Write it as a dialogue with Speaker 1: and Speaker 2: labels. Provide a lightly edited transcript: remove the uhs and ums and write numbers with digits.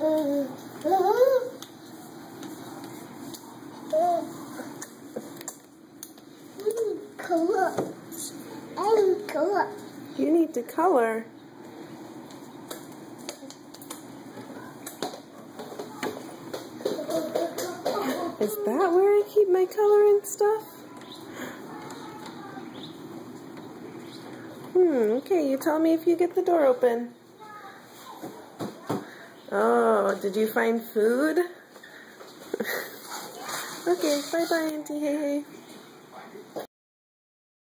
Speaker 1: Color. And color.
Speaker 2: You need to color. Is that where I keep my coloring stuff? Okay, you tell me if you get the door open. Oh, did you find food? Okay, bye-bye, Auntie Hey Hey.